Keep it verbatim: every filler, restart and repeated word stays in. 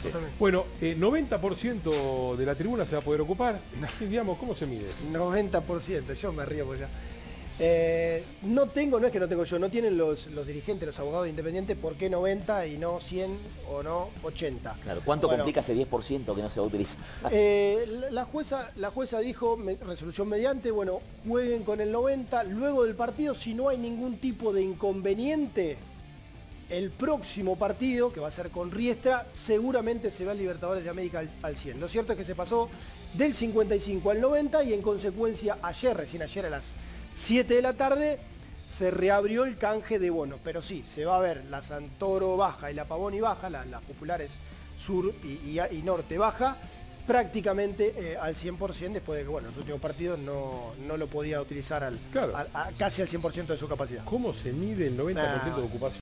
totalmente. Bueno, eh, noventa por ciento de la tribuna se va a poder ocupar. Digamos, ¿cómo se mide? noventa por ciento, yo me río por ya. Eh, no tengo, no es que no tengo yo, no tienen los, los dirigentes, los abogados de Independiente, ¿por qué noventa y no cien o no ochenta? Claro, ¿cuánto Bueno, complica ese diez por ciento que no se va a utilizar? Eh, la- la, jueza, la jueza dijo, me- resolución mediante, bueno, jueguen con el noventa, luego del partido, si no hay ningún tipo de inconveniente, el próximo partido, que va a ser con Riestra, seguramente se va al Libertadores de América al, al cien. Lo cierto es que se pasó del cincuenta y cinco al noventa y en consecuencia ayer, recién ayer a las siete de la tarde, se reabrió el canje de bonos. Pero sí, se va a ver la Santoro baja y la Pavoni baja, la- las populares sur y, y- y norte baja, prácticamente eh, al cien por ciento después de que, bueno, los últimos partidos no, no lo podía utilizar al, Claro. al- a- casi al cien por ciento de su capacidad. ¿Cómo se mide el noventa por ciento de Nah. ocupación?